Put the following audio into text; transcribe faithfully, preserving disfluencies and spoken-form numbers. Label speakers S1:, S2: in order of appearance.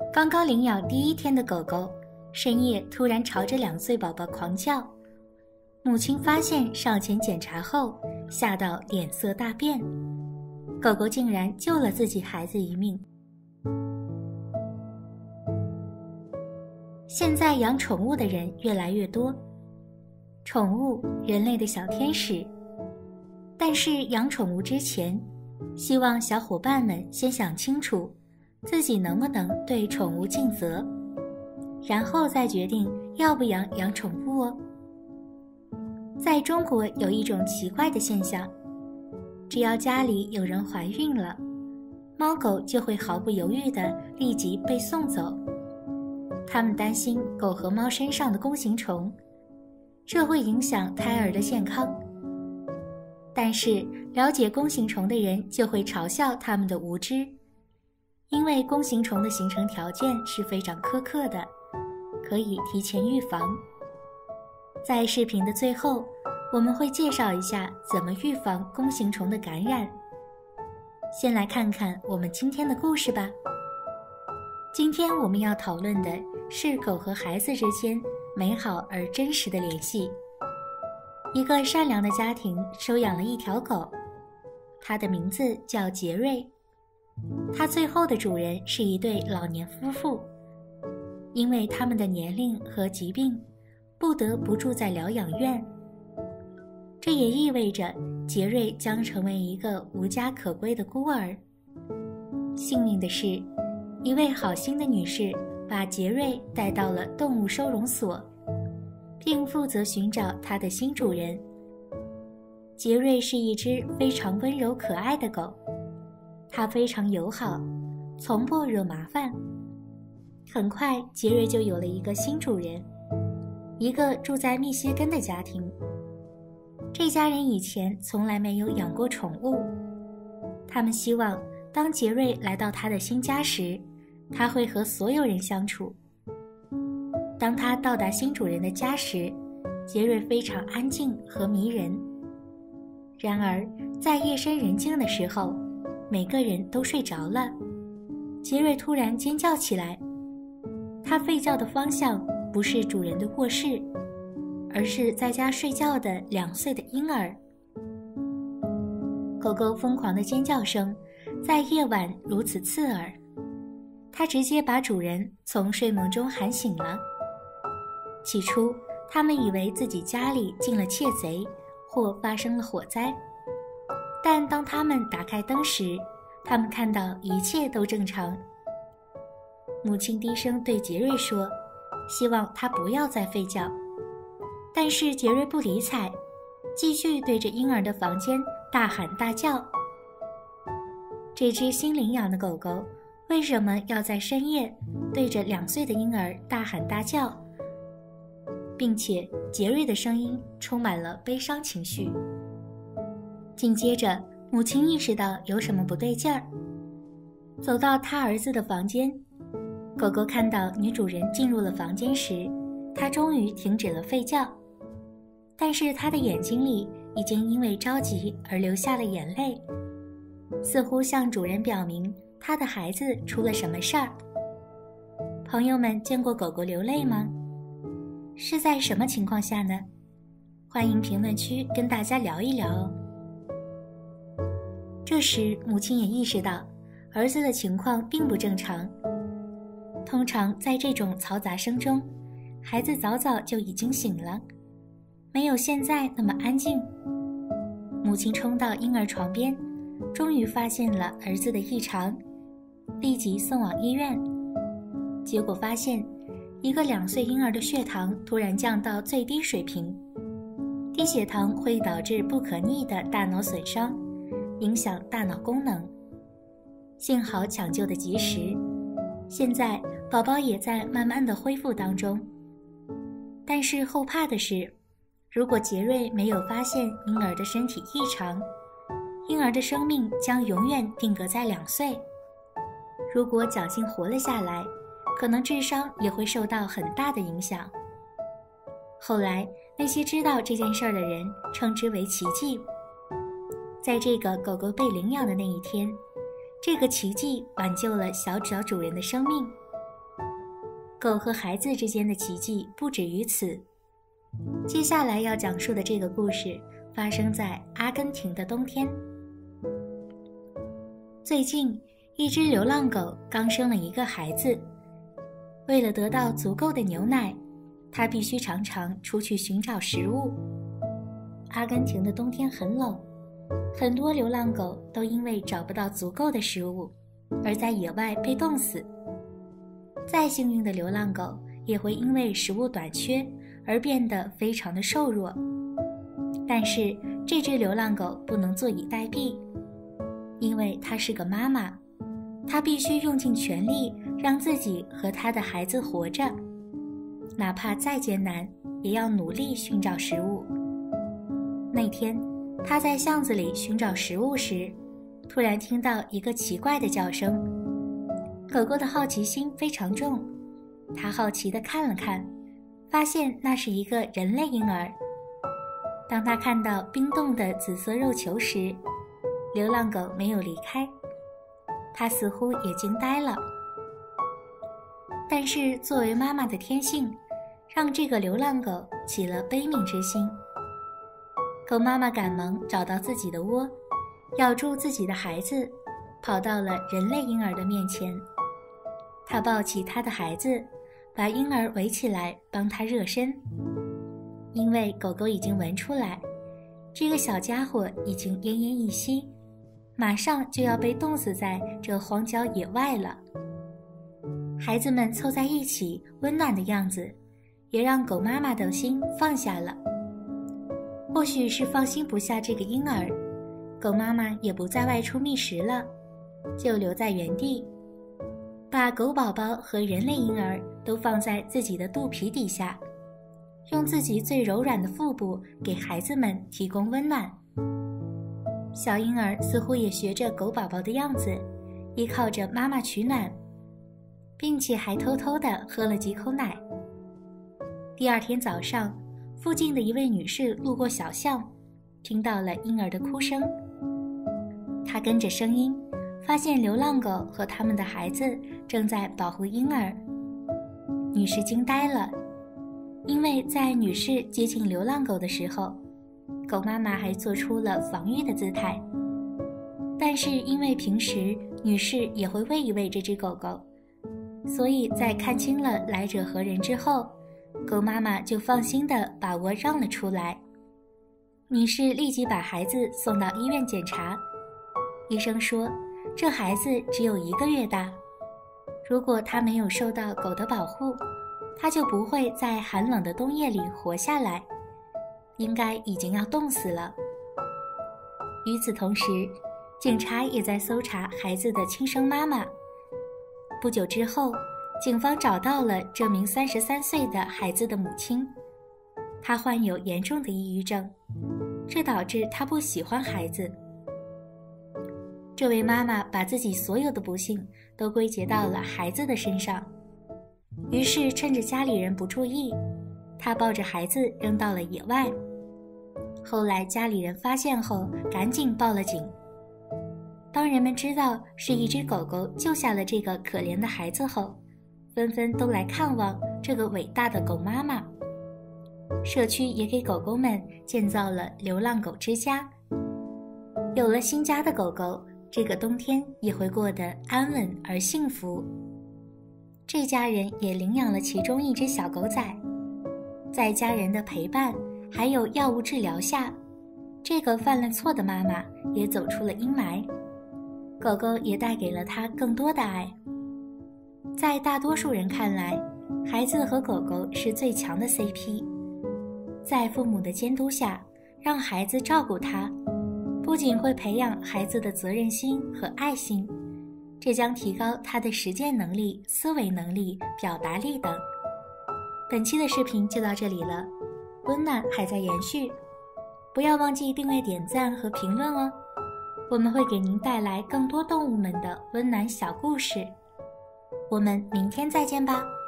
S1: 刚刚领养第一天的狗狗，深夜突然朝着两岁宝宝狂叫。母亲发现上前检查后，吓到脸色大变。狗狗竟然救了自己孩子一命。现在养宠物的人越来越多，宠物，人类的小天使。但是养宠物之前，希望小伙伴们先想清楚自己能不能对宠物尽责，然后再决定要不要养宠物哦。在中国有一种奇怪的现象，只要家里有人怀孕了，猫狗就会毫不犹豫地立即被送走。他们担心狗和猫身上的弓形虫，这会影响胎儿的健康。但是了解弓形虫的人就会嘲笑他们的无知，因为弓形虫的形成条件是非常苛刻的，可以提前预防。在视频的最后，我们会介绍一下怎么预防弓形虫的感染。先来看看我们今天的故事吧。今天我们要讨论的是狗和孩子之间美好而真实的联系。一个善良的家庭收养了一条狗，它的名字叫杰瑞。它最后的主人是一对老年夫妇，因为他们的年龄和疾病，不得不住在疗养院。这也意味着杰瑞将成为一个无家可归的孤儿。幸运的是，一位好心的女士把杰瑞带到了动物收容所，并负责寻找他的新主人。杰瑞是一只非常温柔可爱的狗，它非常友好，从不惹麻烦。很快，杰瑞就有了一个新主人，一个住在密歇根的家庭。这家人以前从来没有养过宠物，他们希望当杰瑞来到他的新家时，他会和所有人相处。当他到达新主人的家时，杰瑞非常安静和迷人。然而，在夜深人静的时候，每个人都睡着了，杰瑞突然尖叫起来。他吠叫的方向不是主人的卧室，而是在家睡觉的两岁的婴儿。狗狗疯狂的尖叫声在夜晚如此刺耳，它直接把主人从睡梦中喊醒了。起初，他们以为自己家里进了窃贼，或发生了火灾。但当他们打开灯时，他们看到一切都正常。母亲低声对杰瑞说，希望他不要再吠叫。但是杰瑞不理睬，继续对着婴儿的房间大喊大叫。这只新领养的狗狗为什么要在深夜对着两岁的婴儿大喊大叫？并且杰瑞的声音充满了悲伤情绪。紧接着，母亲意识到有什么不对劲儿，走到他儿子的房间。狗狗看到女主人进入了房间时，它终于停止了吠叫，但是它的眼睛里已经因为着急而流下了眼泪，似乎向主人表明它的孩子出了什么事儿。朋友们见过狗狗流泪吗？是在什么情况下呢？欢迎评论区跟大家聊一聊哦。这时，母亲也意识到儿子的情况并不正常。通常在这种嘈杂声中，孩子早早就已经醒了，没有现在那么安静。母亲冲到婴儿床边，终于发现了儿子的异常，立即送往医院。结果发现，一个两岁婴儿的血糖突然降到最低水平。低血糖会导致不可逆的大脑损伤，影响大脑功能。幸好抢救的及时，现在宝宝也在慢慢的恢复当中。但是后怕的是，如果杰瑞没有发现婴儿的身体异常，婴儿的生命将永远定格在两岁。如果侥幸活了下来，可能智商也会受到很大的影响。后来，那些知道这件事的人称之为奇迹。在这个狗狗被领养的那一天，这个奇迹挽救了小小主人的生命。 狗和孩子之间的奇迹不止于此。接下来要讲述的这个故事发生在阿根廷的冬天。最近，一只流浪狗刚生了一个孩子，为了得到足够的牛奶，它必须常常出去寻找食物。阿根廷的冬天很冷，很多流浪狗都因为找不到足够的食物，而在野外被冻死。再幸运的流浪狗也会因为食物短缺而变得非常的瘦弱。但是这只流浪狗不能坐以待毙，因为它是个妈妈，它必须用尽全力让自己和它的孩子活着，哪怕再艰难，也要努力寻找食物。那天，它在巷子里寻找食物时，突然听到一个奇怪的叫声。狗狗的好奇心非常重，它好奇地看了看，发现那是一个人类婴儿。当它看到冰冻的紫色肉球时，流浪狗没有离开，它似乎也惊呆了。但是作为妈妈的天性，让这个流浪狗起了悲悯之心。狗妈妈赶忙找到自己的窝，咬住自己的孩子，跑到了人类婴儿的面前。她抱起她的孩子，把婴儿围起来帮他热身。因为狗狗已经闻出来，这个小家伙已经奄奄一息，马上就要被冻死在这荒郊野外了。孩子们凑在一起温暖的样子，也让狗妈妈的心放下了。或许是放心不下这个婴儿，狗妈妈也不再外出觅食了，就留在原地，把狗宝宝和人类婴儿都放在自己的肚皮底下，用自己最柔软的腹部给孩子们提供温暖。小婴儿似乎也学着狗宝宝的样子，依靠着妈妈取暖，并且还偷偷地喝了几口奶。第二天早上，附近的一位女士路过小巷，听到了婴儿的哭声。她跟着声音，发现流浪狗和他们的孩子正在保护婴儿。女士惊呆了，因为在女士接近流浪狗的时候，狗妈妈还做出了防御的姿态。但是因为平时女士也会喂一喂这只狗狗，所以在看清了来者何人之后，狗妈妈就放心地把窝让了出来。女士立即把孩子送到医院检查，医生说这孩子只有一个月大，如果他没有受到狗的保护，他就不会在寒冷的冬夜里活下来，应该已经要冻死了。与此同时，警察也在搜查孩子的亲生妈妈。不久之后，警方找到了这名三十三岁的孩子的母亲，她患有严重的抑郁症，这导致她不喜欢孩子。这位妈妈把自己所有的不幸都归结到了孩子的身上，于是趁着家里人不注意，她抱着孩子扔到了野外。后来家里人发现后，赶紧报了警。当人们知道是一只狗狗救下了这个可怜的孩子后，纷纷都来看望这个伟大的狗妈妈。社区也给狗狗们建造了流浪狗之家。有了新家的狗狗，这个冬天也会过得安稳而幸福。这家人也领养了其中一只小狗仔，在家人的陪伴还有药物治疗下，这个犯了错的妈妈也走出了阴霾。狗狗也带给了她更多的爱。在大多数人看来，孩子和狗狗是最强的 C P。 在父母的监督下，让孩子照顾他，不仅会培养孩子的责任心和爱心，这将提高他的实践能力、思维能力、表达力等。本期的视频就到这里了，温暖还在延续，不要忘记订阅、点赞和评论哦，我们会给您带来更多动物们的温暖小故事。我们明天再见吧。